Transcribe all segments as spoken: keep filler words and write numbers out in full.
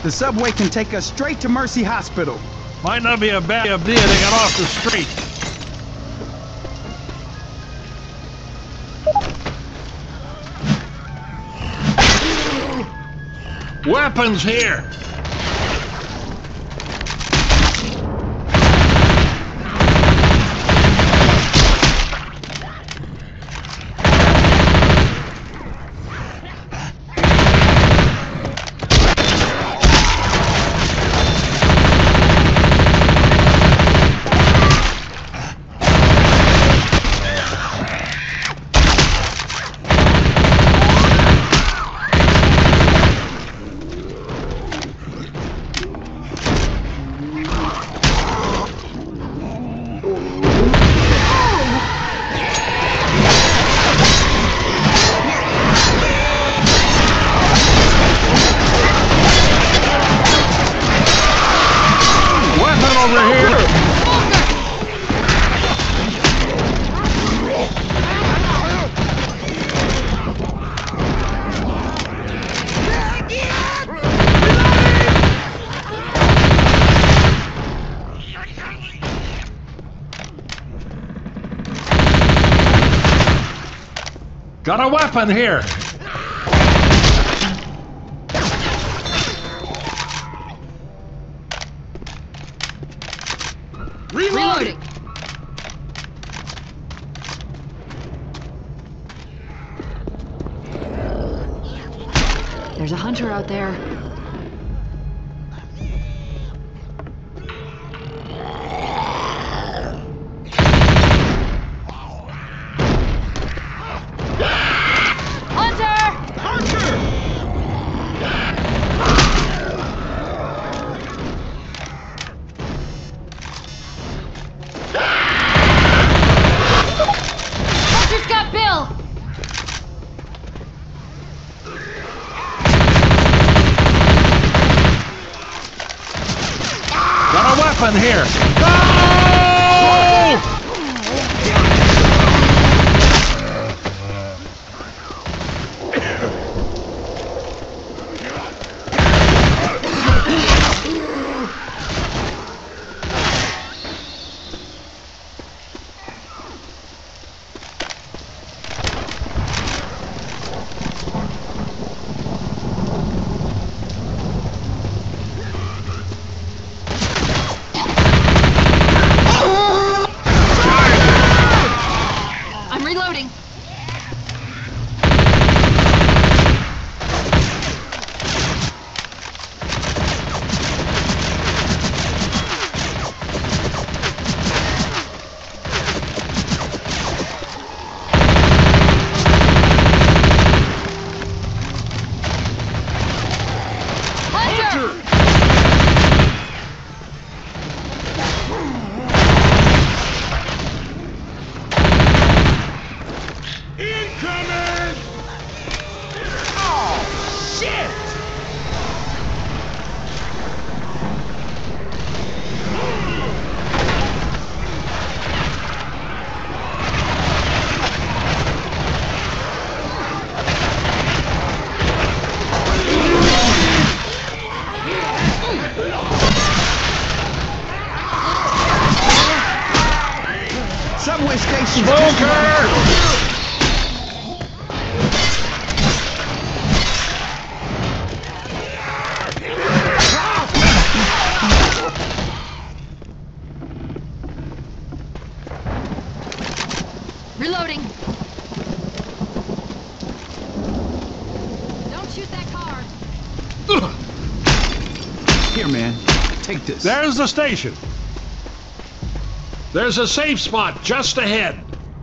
The subway can take us straight to Mercy Hospital. Might not be a bad idea to get off the street. Weapons here! Over here! Got a weapon here! Reloading! There's a hunter out there. Got a weapon here! No! Reloading. Hunter! Incoming! Oh, shit! Subway station. Smoker! Reloading. Don't shoot that car. Here, man. Take this. There's the station. There's a safe spot just ahead.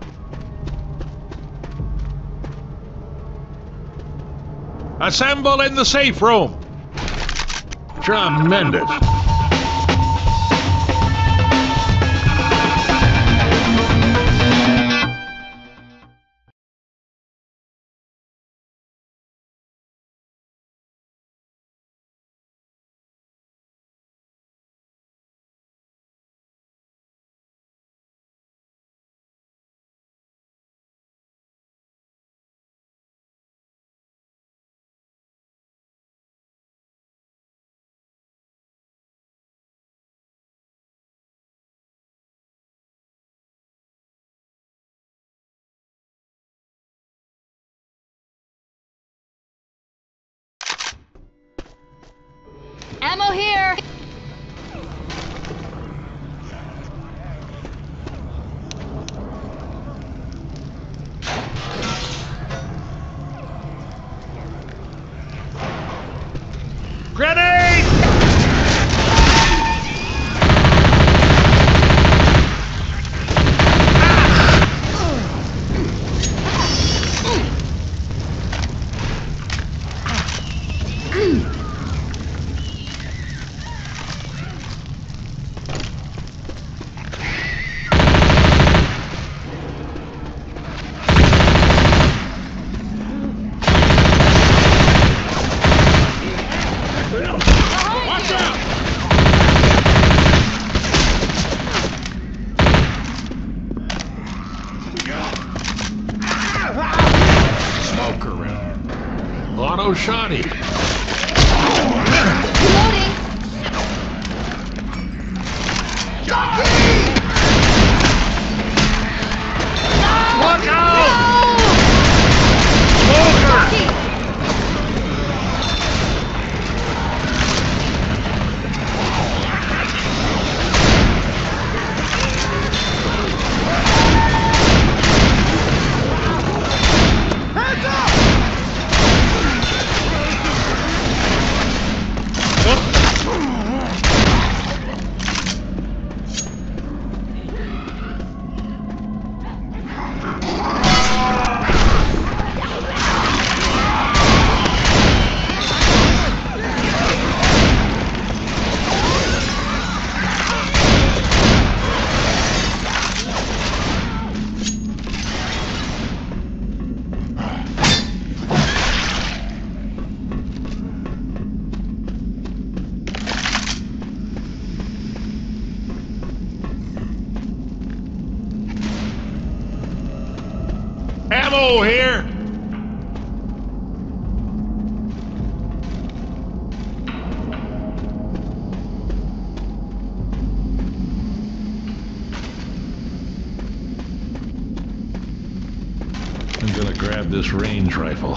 Assemble in the safe room. Tremendous. Ammo here! Grenade! Auto shotty. Reloading! Look out! Smoker! Ammo here! I'm gonna grab this range rifle.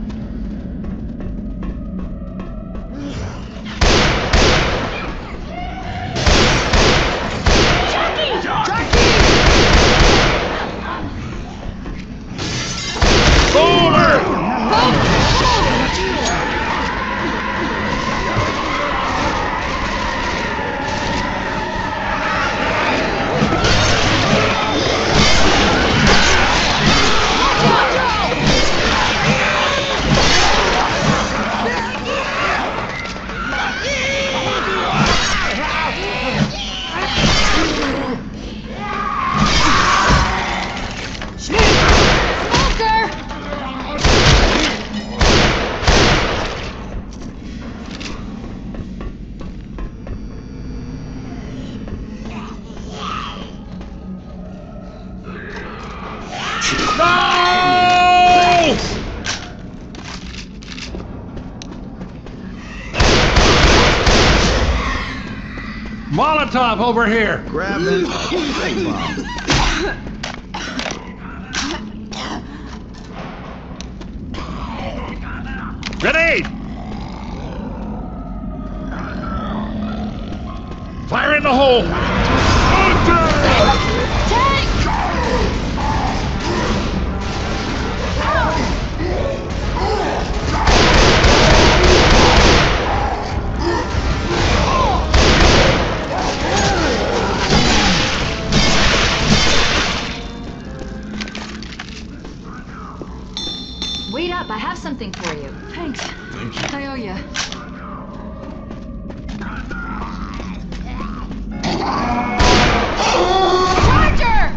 No! Molotov over here! Grab it. Big bomb. Grenade! Fire in the hole! Wait up, I have something for you. Thanks. Thank you. I owe you. Charger!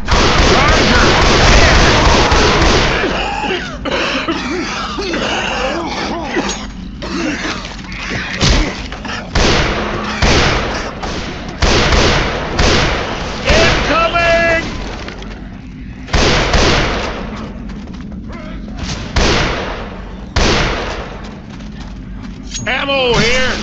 Incoming! Ammo here!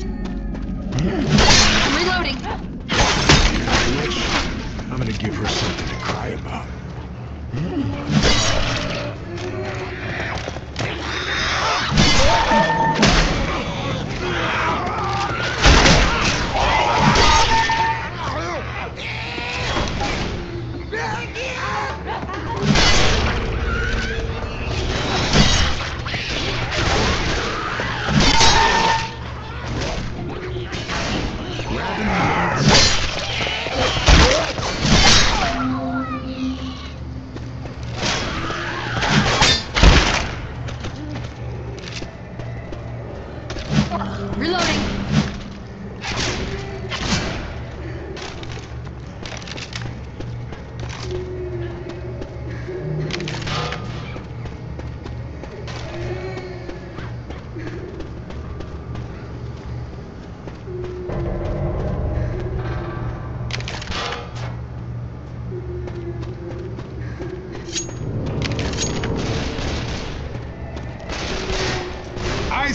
Reloading. I'm gonna give her some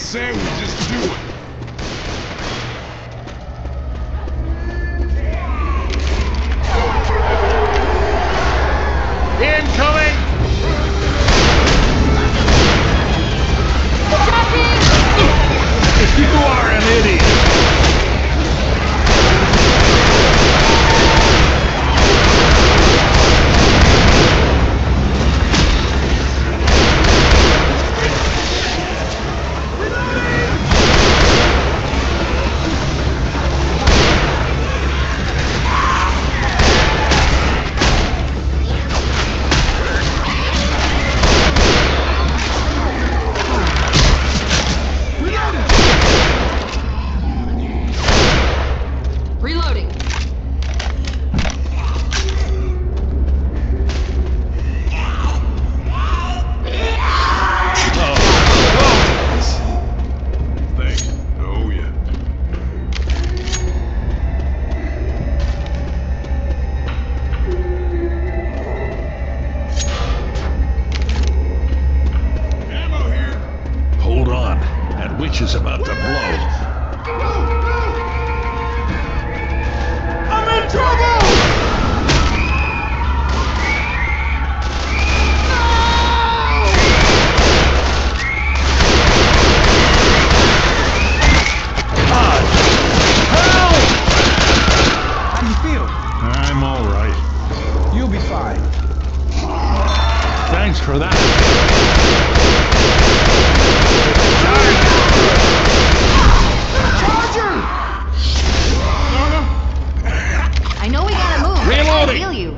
say we just do it. Incoming! You are an idiot! Reloading. Thank you. Oh, yeah. Ammo here. Hold on. That witch is about to blow. I'm in trouble! How do you feel? I'm all right. You'll be fine. Thanks for that. I know we gotta move. but I Reloading. feel you.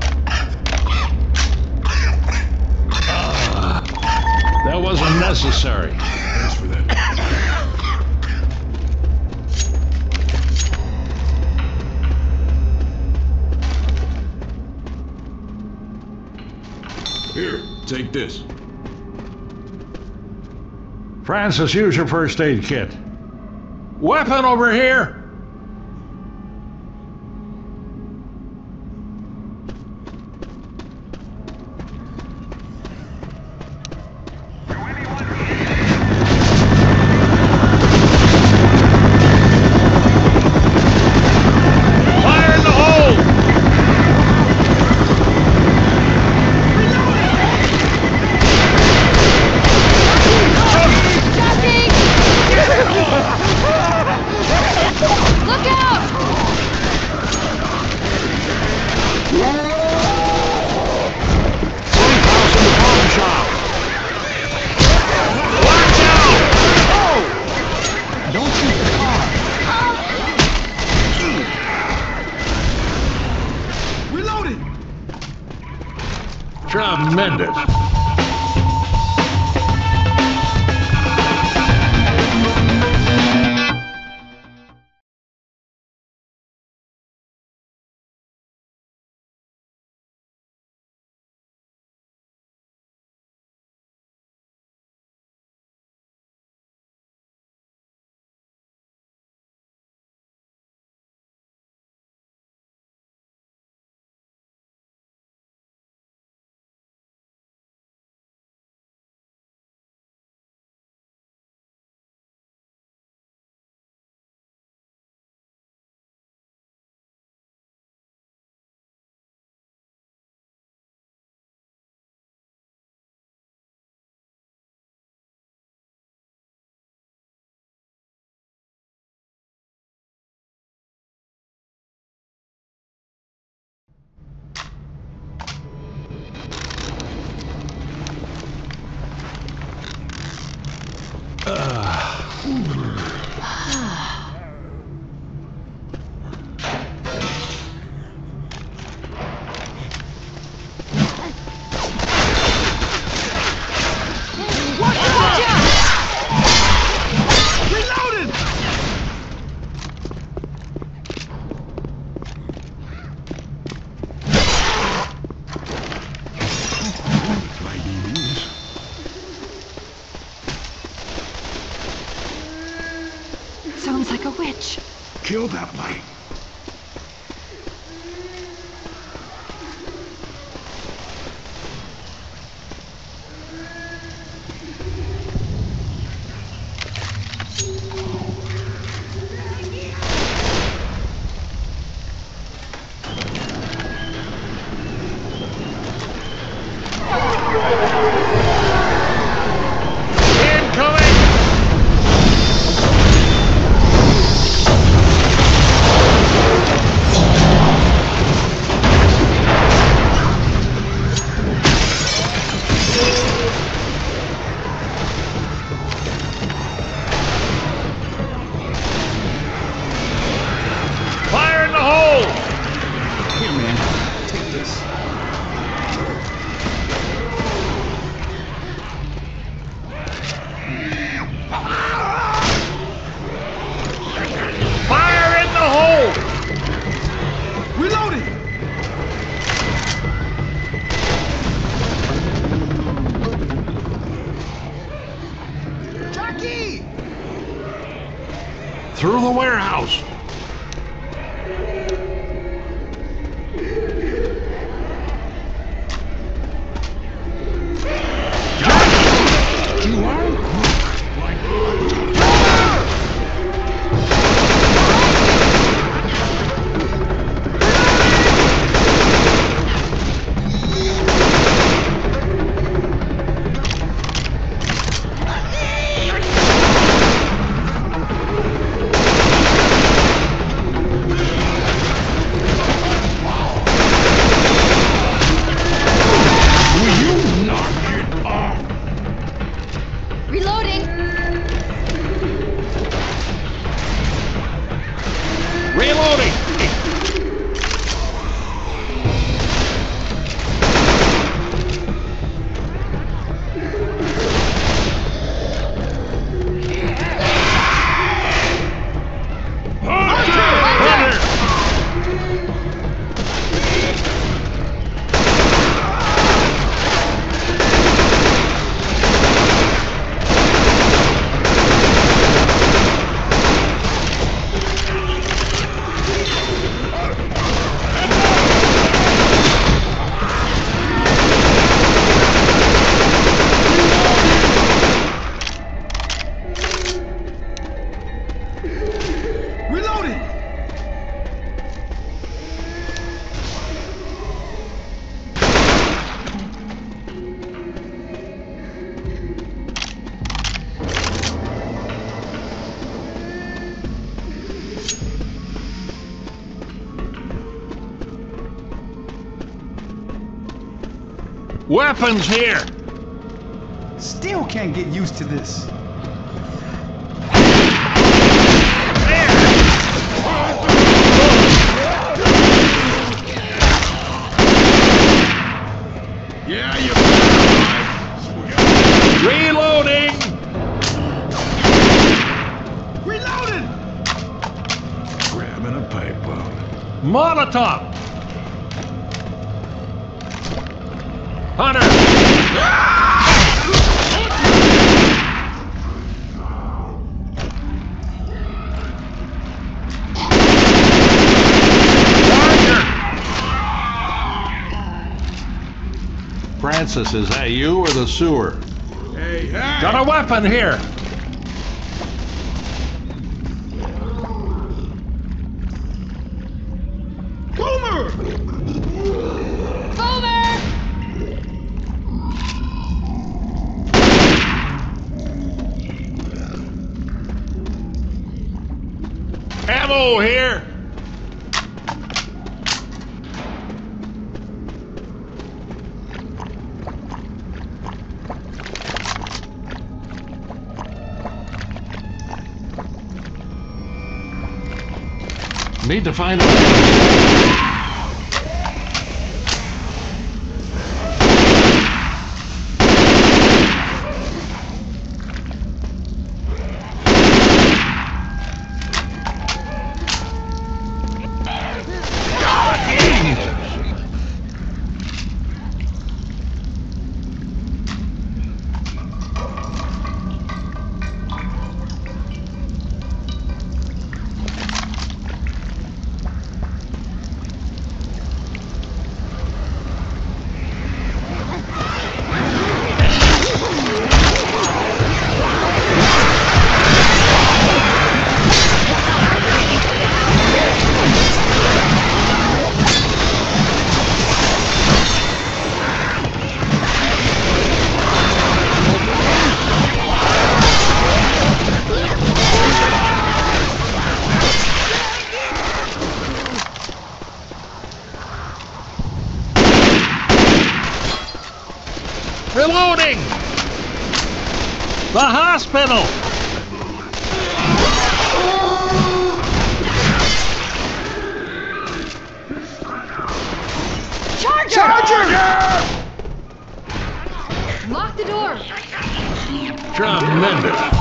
That wasn't necessary. Thanks for that. Here, take this. Francis, use your first aid kit. Weapon over here! Fire in the hole! Look out! Safe house in the pawn shop! Watch out! Don't shoot the car. Reloading! Tremendous. Sounds like a witch. Kill that light. this. Fire in the hole! Reloading! Jackie! Through the warehouse. You are? Reloading. Reloading! Hunter! Reloading! Weapons here! Still can't get used to this. Yeah, you. Reloading! Reloading! Grabbing a pipe bomb. Molotov! Hunter! Roger! Francis, is that you or the sewer? Hey, hey! Got a weapon here! Boomer! Boomer! Ammo here! Need to find a... Reloading! The hospital! Charger! Lock the door. Tremendous.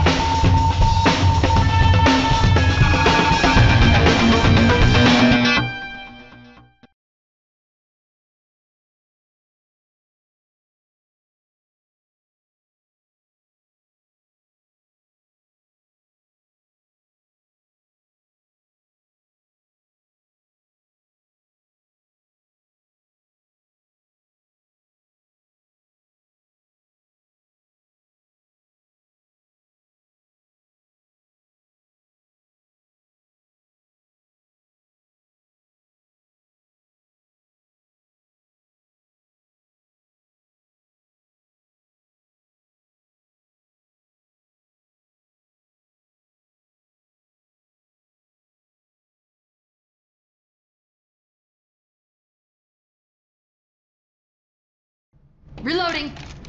Reloading.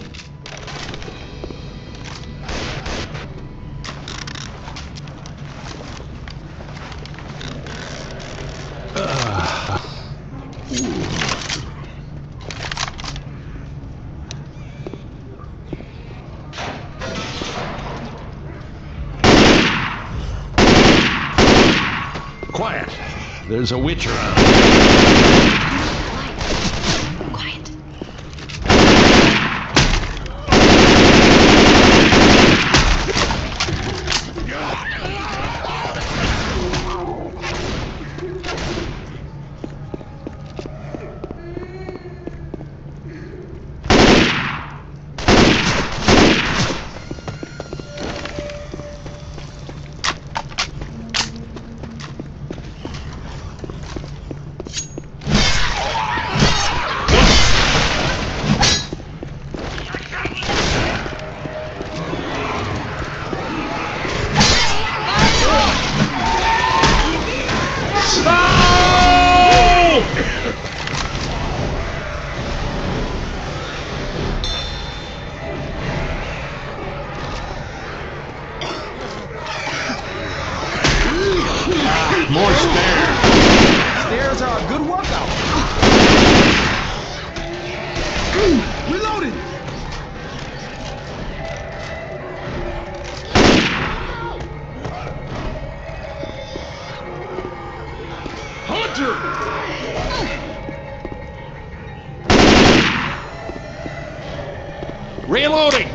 Quiet. There's a witch around. Quiet. More stairs. Stairs are a good workout. Reloading! Hunter! Reloading.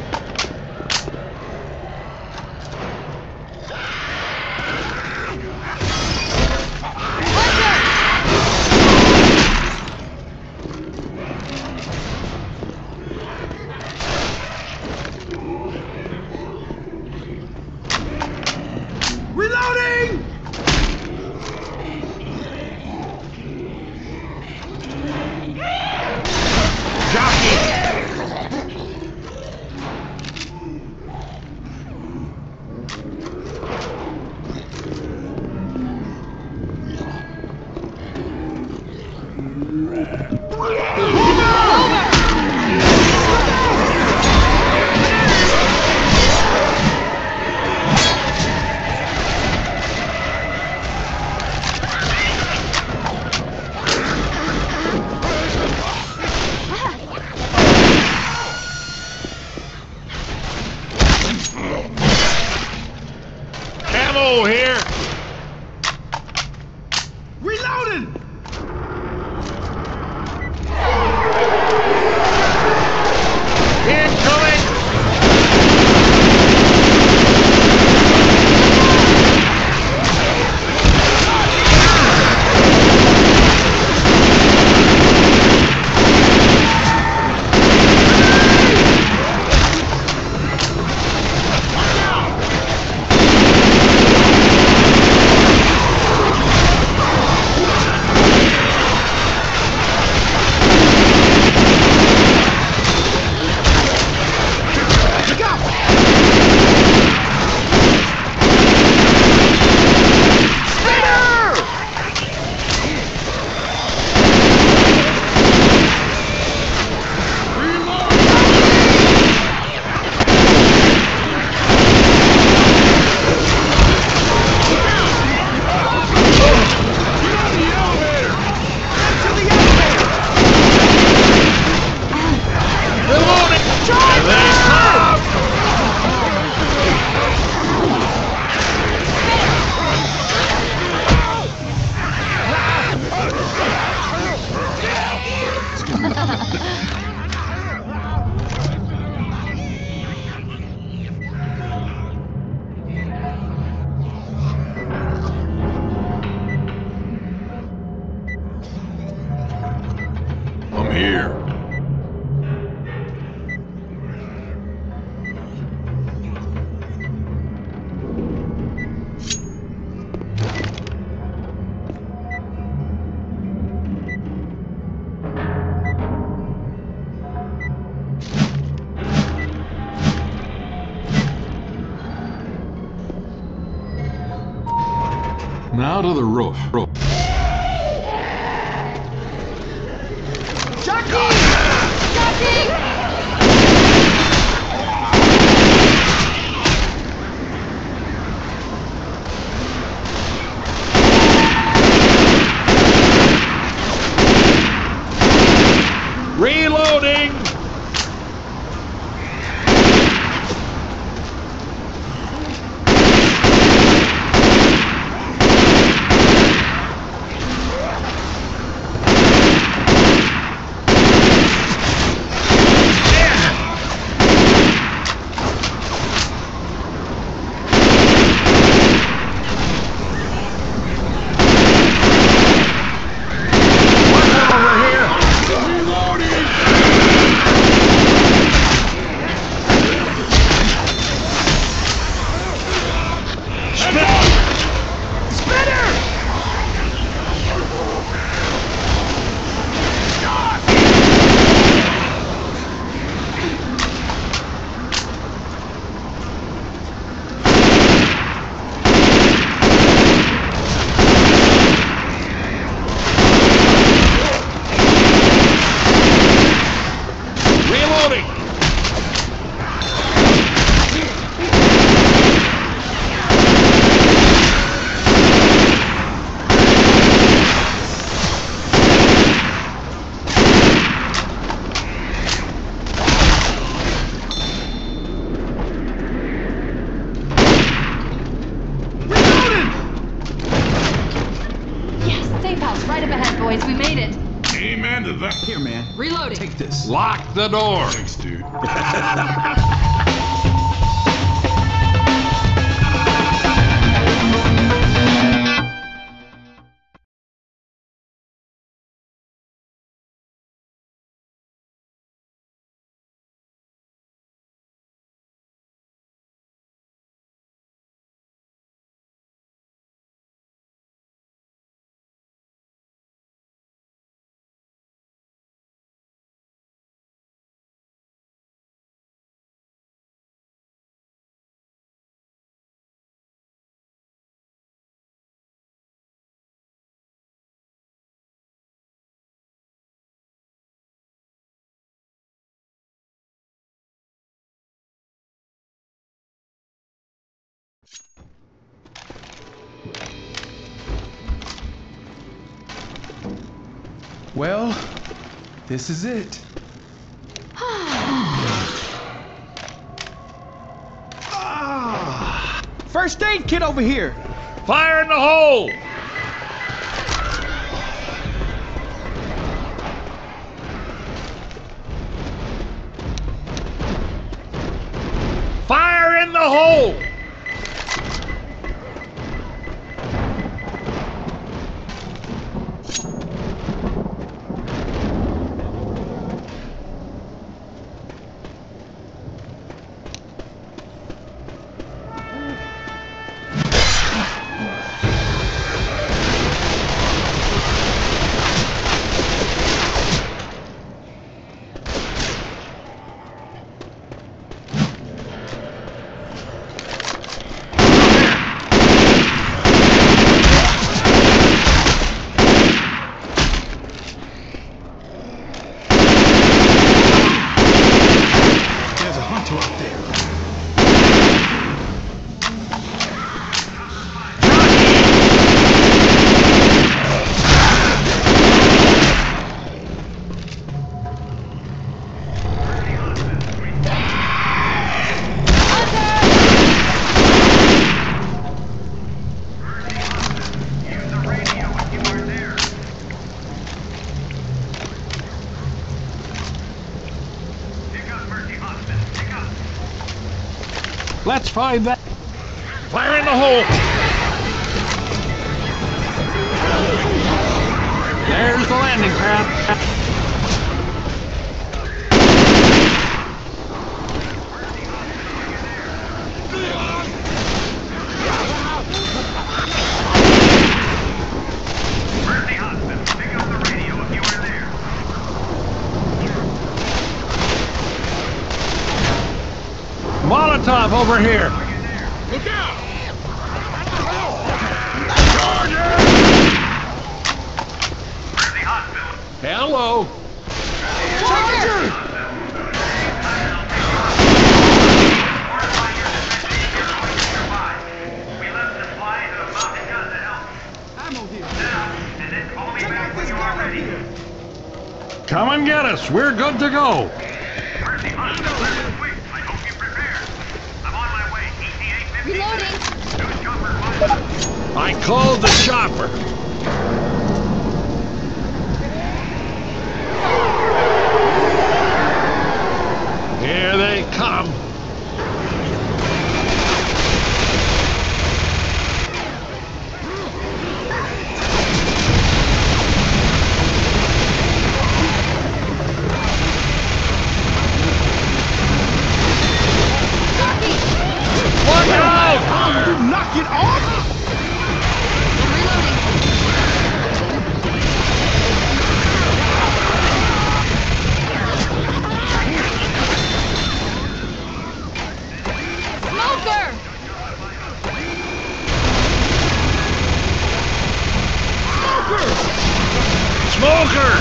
Reloading! Ammo here. Reloading! Incoming. here. Now to the roof. roof. Jockey! Reloading! Right up ahead, boys. We made it. Amen to that. Here, man. Reloading. Take this. Lock the door. Thanks, dude. Well, this is it. Ah, first aid kit over here. Fire in the hole! Fire in the hole! Let's find that. Fire in the hole. There's the landing pad. Molotov over here. Look out! Hello. Charger! Ammo here. Come and get us. We're good to go. Reloading. I called the chopper. Here they come. Look out! You knock it off! Smoker! Smoker!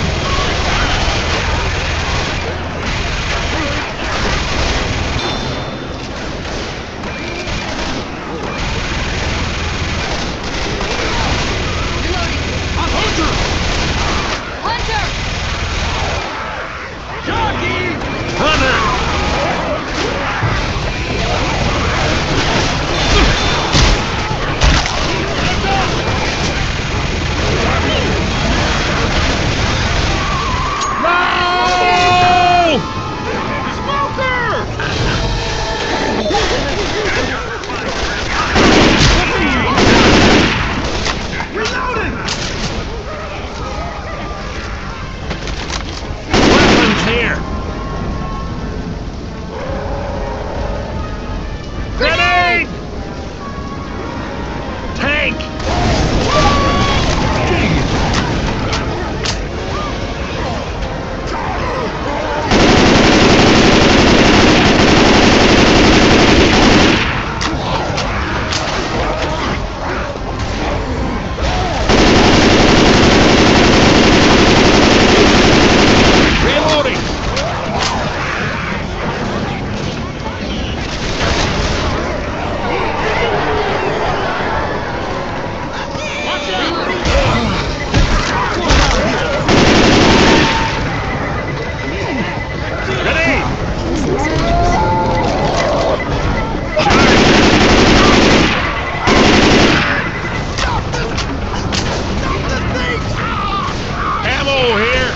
Hunter! Hunter! No! Reloading! Weapons here. Grenade! Tank! Reloading! Grenade! Ammo here!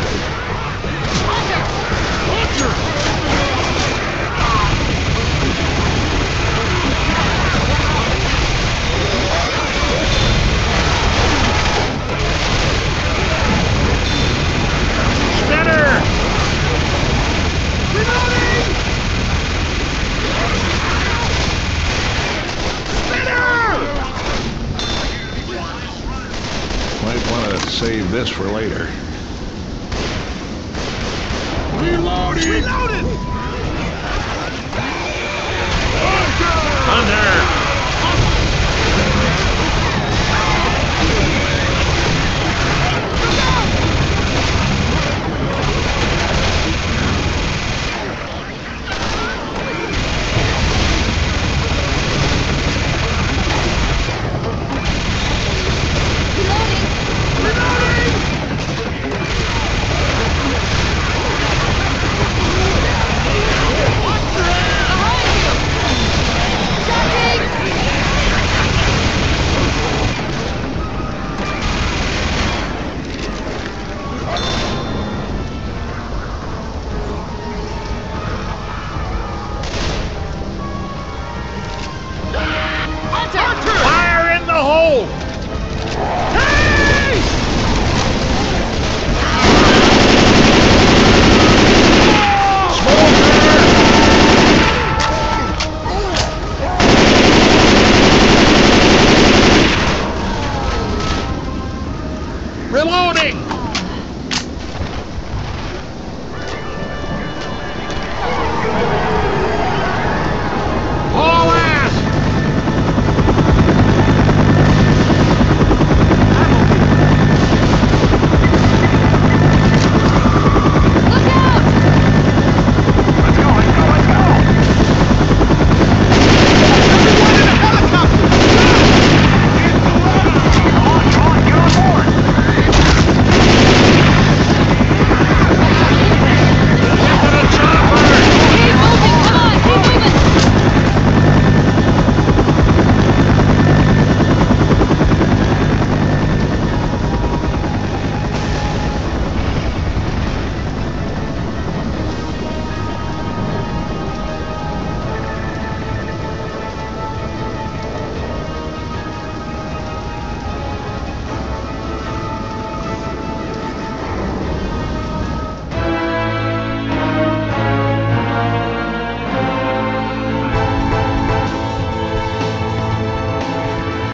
Spinner! Might want to save this for later. Reloading! Reloading! Hunter!